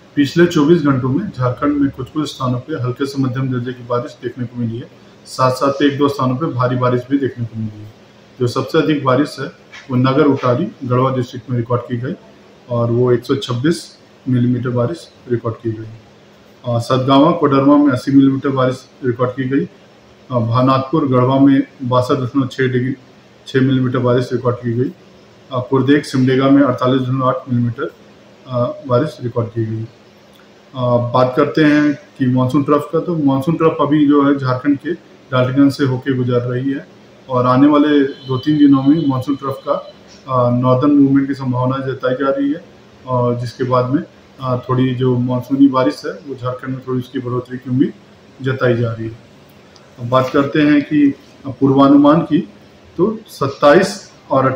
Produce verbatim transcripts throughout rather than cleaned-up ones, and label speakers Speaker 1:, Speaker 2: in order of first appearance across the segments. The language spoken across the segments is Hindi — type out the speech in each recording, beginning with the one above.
Speaker 1: पिछले चौबीस घंटों में झारखंड में कुछ कुछ स्थानों पे हल्के से मध्यम दर्जे की बारिश देखने को मिली है। साथ साथ एक दो स्थानों पे भारी बारिश भी देखने को मिली है। जो सबसे अधिक बारिश है वो नगर उटारी गढ़वा डिस्ट्रिक्ट में रिकॉर्ड की गई और वो एक सौ छब्बीस मिलीमीटर बारिश रिकॉर्ड की गई। सतगावा कोडरमा में अस्सी मिलीमीटर बारिश रिकॉर्ड की गई। भानातपुर गढ़वा में बासठ दशमलव छः डिग्री छः मिलीमीटर बारिश रिकॉर्ड की गई। कुरदेग सिमडेगा में अड़तालीस दशमलव आठ मिलीमीटर बारिश रिकॉर्ड की गई। बात करते हैं कि मानसून ट्रफ का, तो मानसून ट्रफ अभी जो है झारखंड के डाल्टनगंज से होकर गुजर रही है और आने वाले दो तीन दिनों में मानसून ट्रफ का नॉर्दर्न मूवमेंट की संभावना जताई जा रही है और जिसके बाद में थोड़ी जो मानसूनी बारिश है वो झारखंड में थोड़ी उसकी बढ़ोतरी की उम्मीद जताई जा रही है। अब बात करते हैं कि पूर्वानुमान की, तो सत्ताईस और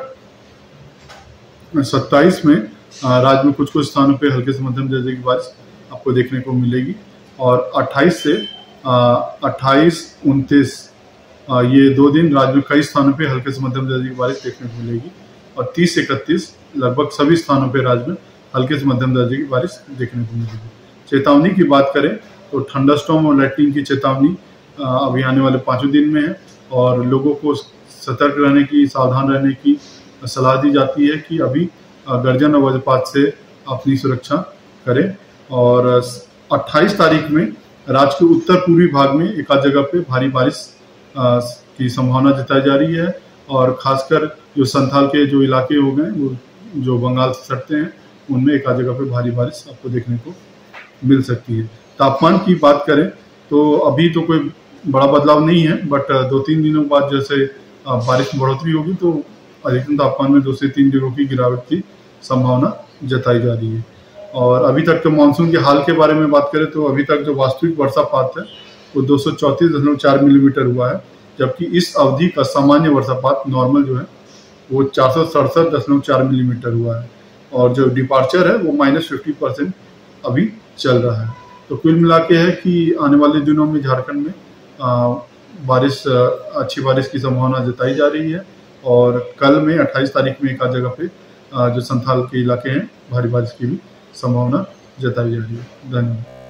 Speaker 1: सत्ताईस में राज्य में कुछ कुछ स्थानों पे हल्के से मध्यम दर्जे की बारिश आपको देखने को मिलेगी और अट्ठाईस से अट्ठाईस उनतीस ये दो दिन राज्य में कई स्थानों पे हल्के से मध्यम दर्जे की बारिश देखने को मिलेगी और तीस इकतीस लगभग सभी स्थानों पे राज्य में हल्के से मध्यम दर्जे की बारिश देखने को मिलेगी। चेतावनी की बात करें तो थंडरस्टॉर्म और लाइटनिंग की चेतावनी अभी आने वाले पाँचों दिन में है और लोगों को सतर्क रहने की, सावधान रहने की सलाह दी जाती है कि अभी गर्जन और वज्रपात से अपनी सुरक्षा करें। और अट्ठाईस तारीख में राज्य के उत्तर पूर्वी भाग में एक आध जगह पे भारी बारिश की संभावना जताई जा रही है और खासकर जो संथाल के जो इलाके हो गए वो जो बंगाल से सटते हैं उनमें एक आध जगह पे भारी बारिश आपको देखने को मिल सकती है। तापमान की बात करें तो अभी तो कोई बड़ा बदलाव नहीं है, बट दो तीन दिनों बाद जैसे बारिश में बढ़ोतरी होगी तो अधिकतम तापमान में दो से तीन डिग्री की गिरावट की संभावना जताई जा रही है। और अभी तक के मानसून के हाल के बारे में बात करें तो अभी तक जो वास्तविक वर्षापात है वो दो सौ चौंतीस दशमलव चार मिलीमीटर हुआ है, जबकि इस अवधि का सामान्य वर्षापात नॉर्मल जो है वो चार सौ सड़सठ दशमलव चार मिलीमीटर हुआ है और जो डिपार्चर है वो माइनस फिफ्टी परसेंट अभी चल रहा है। तो कुल मिला के है कि आने वाले दिनों में झारखंड में आ, बारिश अच्छी बारिश की संभावना जताई जा रही है और कल में अट्ठाईस तारीख में एक आध जगह पे जो संथाल के इलाके हैं भारी बारिश की भी संभावना जताई जा रही है। धन्यवाद।